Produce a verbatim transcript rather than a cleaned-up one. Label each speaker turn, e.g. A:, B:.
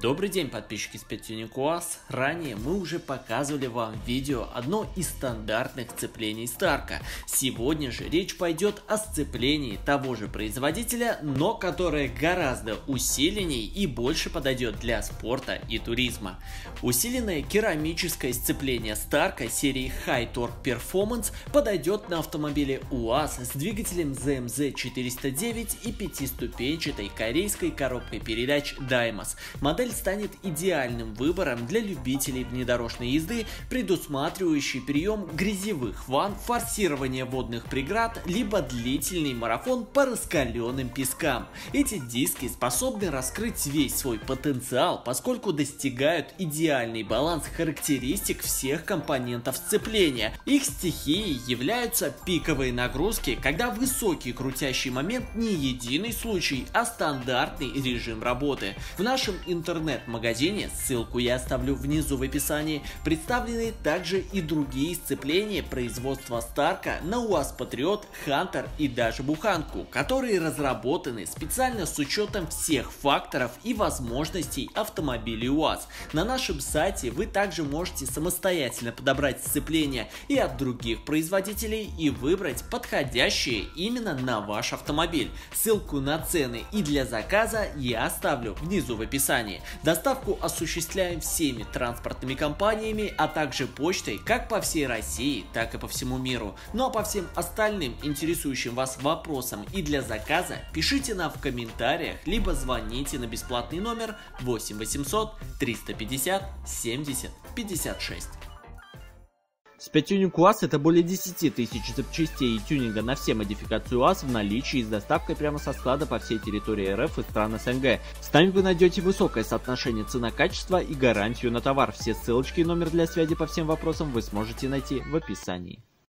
A: Добрый день, подписчики Spedtuning УАЗ. Ранее мы уже показывали вам в видео одно из стандартных сцеплений Старка. Сегодня же речь пойдет о сцеплении того же производителя, но которое гораздо усиленней и больше подойдет для спорта и туризма. Усиленное керамическое сцепление Старка серии High Torque Performance подойдет на автомобиле УАЗ с двигателем зэ эм зэ четыреста девять и пятиступенчатой корейской коробкой передач Даймос. Модель станет идеальным выбором для любителей внедорожной езды, предусматривающий прием грязевых ванн, форсирование водных преград, либо длительный марафон по раскаленным пескам. Эти диски способны раскрыть весь свой потенциал, поскольку достигают идеальный баланс характеристик всех компонентов сцепления. Их стихией являются пиковые нагрузки, когда высокий крутящий момент не единый случай, а стандартный режим работы. В нашем интернет-магазине, ссылку я оставлю внизу в описании, представлены также и другие сцепления производства Старка на УАЗ Патриот, Хантер и даже Буханку, которые разработаны специально с учетом всех факторов и возможностей автомобилей УАЗ. На нашем сайте вы также можете самостоятельно подобрать сцепления и от других производителей и выбрать подходящие именно на ваш автомобиль. Ссылку на цены и для заказа я оставлю внизу в описании. Доставку осуществляем всеми транспортными компаниями, а также почтой как по всей России, так и по всему миру. Ну а по всем остальным интересующим вас вопросам и для заказа пишите нам в комментариях, либо звоните на бесплатный номер восемь восемьсот триста пятьдесят семьдесят пятьдесят шесть.
B: Spedtuning УАЗ — это более десяти тысяч запчастей и тюнинга на все модификации УАЗ в наличии и с доставкой прямо со склада по всей территории эр эф и стран эс эн гэ. С нами вы найдете высокое соотношение цена-качество и гарантию на товар. Все ссылочки и номер для связи по всем вопросам вы сможете найти в описании.